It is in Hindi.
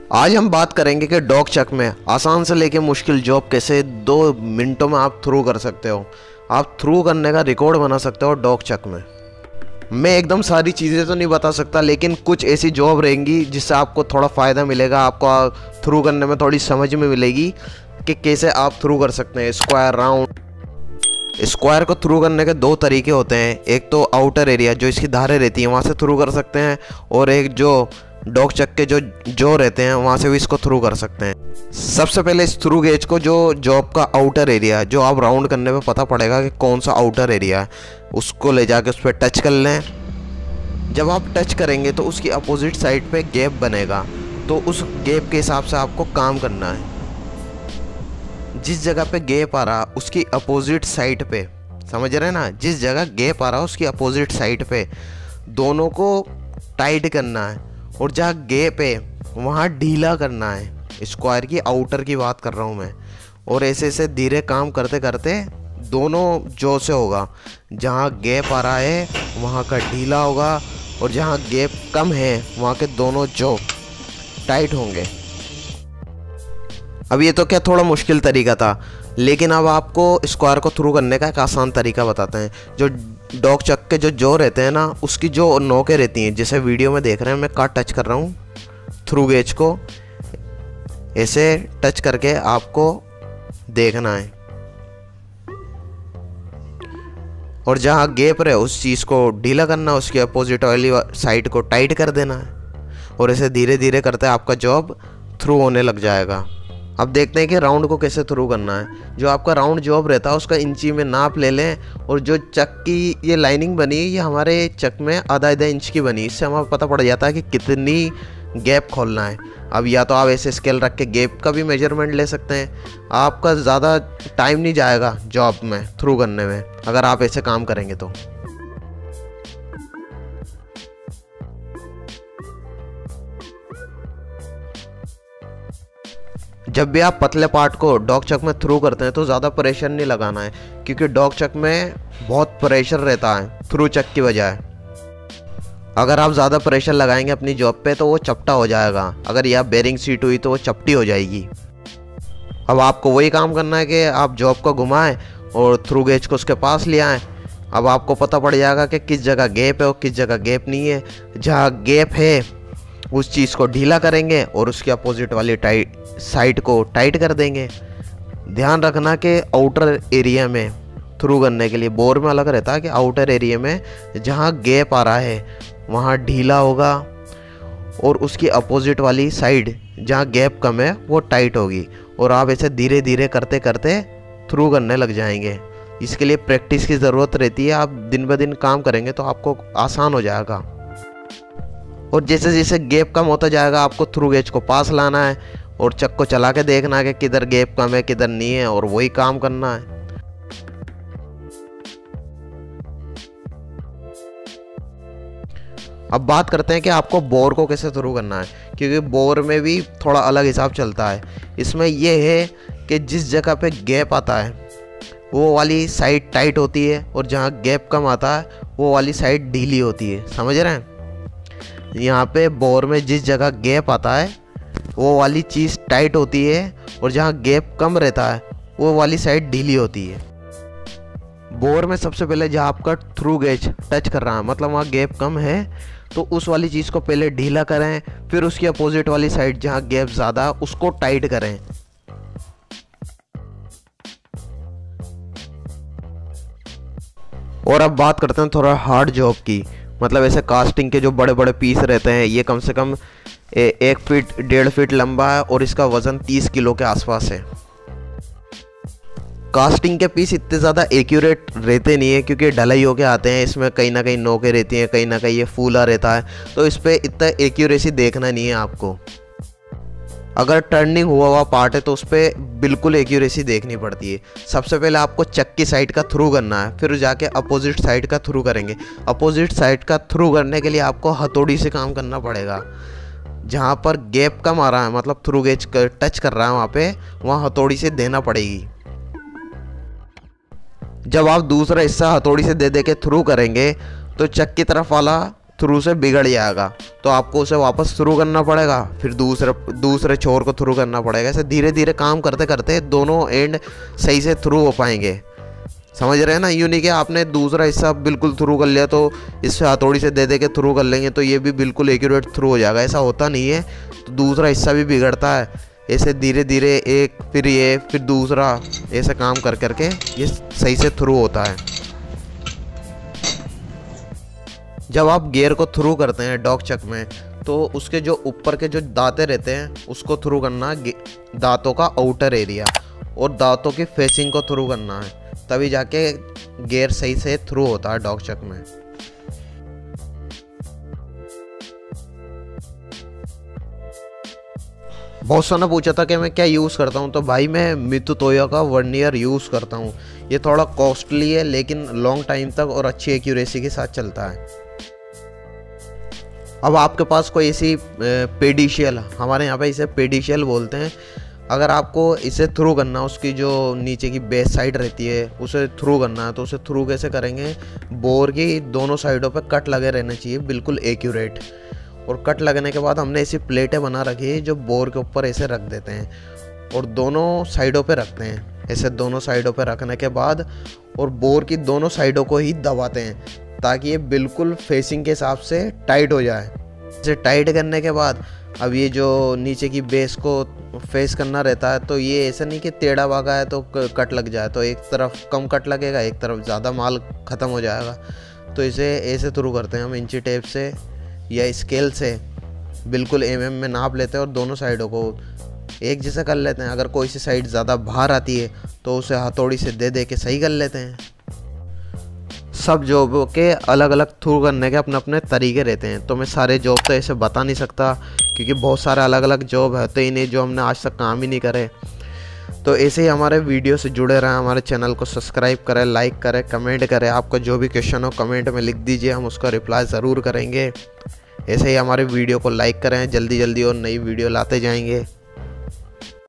आज हम बात करेंगे कि डॉग चक में आसान से लेके मुश्किल जॉब कैसे 2 मिनटों में आप थ्रू कर सकते हो। आप थ्रू करने का रिकॉर्ड बना सकते हो डॉग चक में। मैं एकदम सारी चीज़ें तो नहीं बता सकता, लेकिन कुछ ऐसी जॉब रहेंगी जिससे आपको थोड़ा फ़ायदा मिलेगा, आपको थ्रू करने में थोड़ी समझ में मिलेगी कि कैसे आप थ्रू कर सकते हैं। Square, round. स्क्वायर को थ्रू करने के 2 तरीके होते हैं। एक तो आउटर एरिया जो इसकी धारें रहती हैं वहाँ से थ्रू कर सकते हैं, और एक जो डॉग चक के जो रहते हैं वहाँ से भी इसको थ्रू कर सकते हैं। सबसे पहले इस थ्रू गेज को जो जॉब का आउटर एरिया जो आप राउंड करने पे पता पड़ेगा कि कौन सा आउटर एरिया है, उसको ले जाके उस पर टच कर लें। जब आप टच करेंगे तो उसकी अपोजिट साइड पे गैप बनेगा, तो उस गैप के हिसाब से आपको काम करना है। जिस जगह पे गैप आ रहा उसकी अपोजिट साइड पे, समझ रहे हैं ना, जिस जगह गैप आ रहा उसकी अपोजिट साइड पे दोनों को टाइट करना है, और जहाँ गैप है वहाँ ढीला करना है। स्क्वायर की आउटर की बात कर रहा हूँ मैं। और ऐसे ऐसे धीरे काम करते करते दोनों जो से होगा, जहाँ गैप आ रहा है वहाँ का ढीला होगा, और जहाँ गैप कम है वहाँ के दोनों जो टाइट होंगे। अब ये तो क्या थोड़ा मुश्किल तरीका था, लेकिन अब आपको स्क्वायर को थ्रू करने का एक आसान तरीका बताते हैं। जो डॉग चक के जो रहते हैं ना, उसकी जो नोकें रहती हैं, जैसे वीडियो में देख रहे हैं मैं कहाँ टच कर रहा हूँ थ्रू गेज को, ऐसे टच करके आपको देखना है, और जहाँ गैप रहे उस चीज़ को ढीला करना, उसकी अपोजिट वाली साइड को टाइट कर देना है, और ऐसे धीरे धीरे करते आपका जॉब थ्रू होने लग जाएगा। अब देखते हैं कि राउंड को कैसे थ्रू करना है। जो आपका राउंड जॉब रहता है उसका इंची में नाप ले लें, और जो चक की ये लाइनिंग बनी है ये हमारे चक में आधा इंच की बनी, इससे हमें पता पड़ जाता है कि कितनी गैप खोलना है। अब या तो आप ऐसे स्केल रख के गैप का भी मेजरमेंट ले सकते हैं, आपका ज़्यादा टाइम नहीं जाएगा जॉब में थ्रू करने में अगर आप ऐसे काम करेंगे तो। जब भी आप पतले पार्ट को डॉग चक में थ्रू करते हैं तो ज़्यादा प्रेशर नहीं लगाना है, क्योंकि डॉग चक में बहुत प्रेशर रहता है थ्रू चक की बजाय। अगर आप ज़्यादा प्रेशर लगाएंगे अपनी जॉब पे तो वो चपटा हो जाएगा। अगर यह बेरिंग सीट हुई तो वो चपटी हो जाएगी। अब आपको वही काम करना है कि आप जॉब को घुमाएं और थ्रू गेज को उसके पास ले आएँ। अब आपको पता पड़ जाएगा कि किस जगह गैप है और किस जगह गैप नहीं है। जहाँ गैप है उस चीज़ को ढीला करेंगे और उसके अपोजिट वाली साइड को टाइट कर देंगे। ध्यान रखना कि आउटर एरिया में थ्रू करने के लिए बोर में अलग रहता है कि आउटर एरिया में जहाँ गैप आ रहा है वहाँ ढीला होगा, और उसकी अपोजिट वाली साइड जहाँ गैप कम है वो टाइट होगी, और आप ऐसे धीरे धीरे करते करते थ्रू करने लग जाएंगे। इसके लिए प्रैक्टिस की ज़रूरत रहती है। आप दिन ब दिन काम करेंगे तो आपको आसान हो जाएगा, और जैसे जैसे गैप कम होता जाएगा आपको थ्रू गेज को पास लाना है और चक को चला के देखना है कि किधर गैप कम है किधर नहीं है, और वही काम करना है। अब बात करते हैं कि आपको बोर को कैसे थ्रू करना है, क्योंकि बोर में भी थोड़ा अलग हिसाब चलता है। इसमें यह है कि जिस जगह पे गैप आता है वो वाली साइड टाइट होती है, और जहाँ गैप कम आता है वो वाली साइड ढीली होती है। समझ रहे हैं? यहाँ पे बोर में जिस जगह गैप आता है वो वाली चीज़ टाइट होती है, और जहाँ गैप कम रहता है वो वाली साइड ढीली होती है। बोर में सबसे पहले जहाँ आपका थ्रू गेज टच कर रहा है, मतलब वहाँ गैप कम है, तो उस वाली चीज़ को पहले ढीला करें, फिर उसकी अपोजिट वाली साइड जहाँ गैप ज़्यादा उसको टाइट करें। और अब बात करते हैं थोड़ा हार्ड जॉब की, मतलब ऐसे कास्टिंग के जो बड़े बड़े पीस रहते हैं, ये कम से कम 1 फीट 1.5 फीट लंबा है और इसका वज़न 30 किलो के आसपास है। कास्टिंग के पीस इतने ज़्यादा एक्यूरेट रहते नहीं है, क्योंकि ढलाई होके आते हैं, इसमें कहीं ना कहीं नोकें रहती हैं, कहीं ना कहीं ये फूला रहता है, तो इस पर इतना एक्यूरेसी देखना नहीं है आपको। अगर टर्निंग हुआ हुआ पार्ट है तो उस पर बिल्कुल एक्यूरेसी देखनी पड़ती है। सबसे पहले आपको चक की साइड का थ्रू करना है, फिर जाके अपोजिट साइड का थ्रू करेंगे। अपोजिट साइड का थ्रू करने के लिए आपको हथौड़ी से काम करना पड़ेगा। जहाँ पर गैप कम आ रहा है, मतलब थ्रू गेज टच कर रहा है, वहाँ पे वहाँ हथौड़ी से देना पड़ेगी। जब आप दूसरा हिस्सा हथौड़ी से दे के थ्रू करेंगे तो चक की तरफ वाला थ्रू से बिगड़ जाएगा, तो आपको उसे वापस थ्रू करना पड़ेगा, फिर दूसरे छोर को थ्रू करना पड़ेगा। ऐसे धीरे धीरे काम करते करते दोनों एंड सही से थ्रू हो पाएंगे। समझ रहे हैं ना? यूँ नहीं कि आपने दूसरा हिस्सा बिल्कुल थ्रू कर लिया तो इससे हथौड़ी से दे के थ्रू कर लेंगे तो ये भी बिल्कुल एक्यूरेट थ्रू हो जाएगा, ऐसा होता नहीं है। तो दूसरा हिस्सा भी बिगड़ता है। ऐसे धीरे धीरे एक फिर ये फिर दूसरा, ऐसे काम कर करके ये सही से थ्रू होता है। जब आप गियर को थ्रू करते हैं डॉग चक में, तो उसके जो ऊपर के जो दांतें रहते हैं उसको थ्रू करना, दांतों का आउटर एरिया और दांतों की फेसिंग को थ्रू करना है, तभी जाके गियर सही से थ्रू होता है डॉग चक में। बहुत सा ने पूछा था कि मैं क्या यूज़ करता हूँ, तो भाई मैं मित्सुबिशी तोयो का वर्नियर यूज़ करता हूँ। ये थोड़ा कॉस्टली है लेकिन लॉन्ग टाइम तक और अच्छी एक्यूरेसी के साथ चलता है। अब आपके पास कोई ऐसी पेडिशियल, हमारे यहाँ पे इसे पेडिशियल बोलते हैं, अगर आपको इसे थ्रू करना, उसकी जो नीचे की बेस साइड रहती है उसे थ्रू करना है, तो उसे थ्रू कैसे करेंगे? बोर की दोनों साइडों पे कट लगे रहने चाहिए, बिल्कुल एक्यूरेट। और कट लगने के बाद हमने ऐसी प्लेटें बना रखी है जो बोर के ऊपर ऐसे रख देते हैं और दोनों साइडों पे रखते हैं। ऐसे दोनों साइडों पे रखने के बाद और बोर की दोनों साइडों को ही दबाते हैं ताकि ये बिल्कुल फेसिंग के हिसाब से टाइट हो जाए। इसे टाइट करने के बाद अब ये जो नीचे की बेस को फेस करना रहता है, तो ये ऐसा नहीं कि टेढ़ा भागा है तो कट लग जाए, तो एक तरफ कम कट लगेगा, एक तरफ ज़्यादा माल ख़त्म हो जाएगा। तो इसे ऐसे थ्रू करते हैं हम, इंची टेप से या स्केल से बिल्कुल mm में नाप लेते हैं और दोनों साइडों को एक जैसा कर लेते हैं। अगर कोई सी साइड ज़्यादा बाहर आती है तो उसे हथौड़ी से दे के सही कर लेते हैं। सब जॉब के अलग अलग थ्रू करने के अपने अपने तरीके रहते हैं, तो मैं सारे जॉब तो ऐसे बता नहीं सकता क्योंकि बहुत सारे अलग अलग जॉब होते ही नहीं जो हमने आज तक काम ही नहीं करे। तो ऐसे ही हमारे वीडियो से जुड़े रहें, हमारे चैनल को सब्सक्राइब करें, लाइक करें, कमेंट करें। आपका जो भी क्वेश्चन हो कमेंट में लिख दीजिए, हम उसका रिप्लाई ज़रूर करेंगे। ऐसे ही हमारे वीडियो को लाइक करें, जल्दी जल्दी और नई वीडियो लाते जाएंगे।